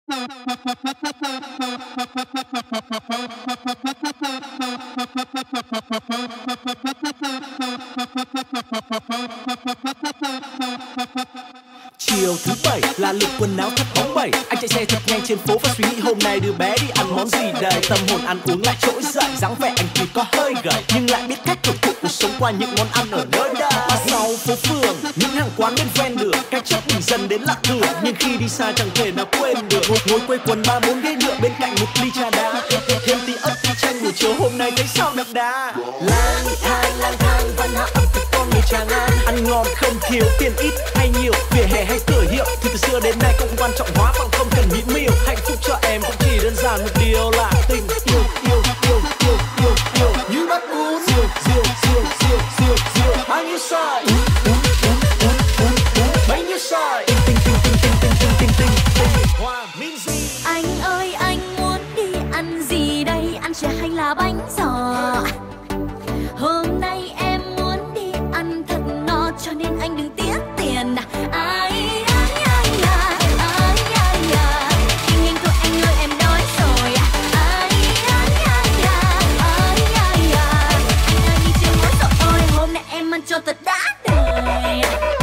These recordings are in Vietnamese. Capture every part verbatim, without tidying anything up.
Chiều thứ bảy là lịch quần áo thật bóng bẩy. Anh chạy xe thật nhanh trên phố và suy nghĩ hôm nay đứa bé đi ăn món gì đây. Tâm hồn ăn uống lại trỗi dậy, dáng vẻ anh thì có hơi gầy nhưng lại biết cách hưởng thụ cuộc sống qua những món ăn ở nơi đây. Sau phố phường, những hàng quán bên ven đường, cái chất mình dần đến lạ thường nhưng khi đi xa chẳng thể nào quên được. Ngồi, ngồi quây quần ba bốn ghế nhựa bên cạnh một ly trà đá, thêm tí ớt tí chanh buổi chiều hôm nay thấy sao đậm đà. Lang thang lang thang văn hóa ẩm thực con người Tràng An, ăn ngon không thiếu, tiền ít hay nhiều, vỉa hè hay cửa hiệu thì từ xưa đến nay cũng quan trọng hóa bằng không cần mỹ miều. Hạnh phúc cho em cũng chỉ đơn giản một điều là tình yêu yêu yêu yêu yêu yêu như bắt bún diều diều diều diều diều diều bao nhiêu sai bấy nhiêu sai tinh tinh tinh tinh tinh tinh tinh tinh tinh hoa min gì. Anh ơi anh muốn đi ăn gì đây, ăn chè hay là bánh giò? Hôm nay em muốn đi ăn thật no cho nên anh đừng tiếc tiền. Ai ai ai ai ai ai ai anh nhanh thôi anh ơi em đói rồi. Ai ai ai ai ai ai ai anh ơi đi chưa muốn rồi ôi hôm nay em ăn cho thật đã đời.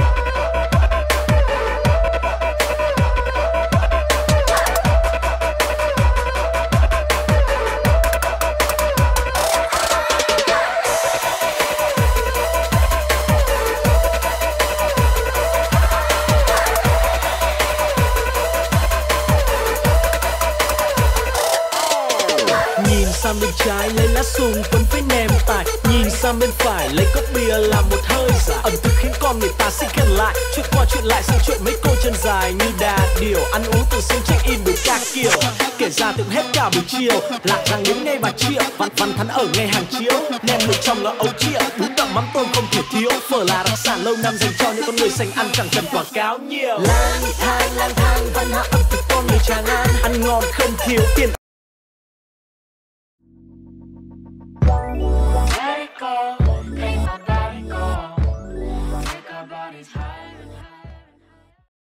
Sang bên trái lấy lá sùng quấn với nèm tải, nhìn sang bên phải lấy cốc bia làm một hơi giải. Ẩm thực khiến con người ta xích gần lại, chuyện qua chuyện lại sang chuyện mấy cô chân dài như đà điểu. Ăn uống từ sớm check in đủ các kiểu, kể ra tưởng hết cả buổi chiều. Lạc rằng đến ngay Bà Triệu, văn văn thắn ở ngay hàng chiếu. Nem luộc trong là ấu triệu, bún đậm mắm tôm không thể thiếu. Phở là đặc sản lâu năm dành cho những con người sành ăn chẳng cần quảng cáo nhiều. Lang thang lang thang văn hóa ẩm thực con người Tràng An, ăn ngon không thiếu tiền. Let it go, make my body go, make our bodies high.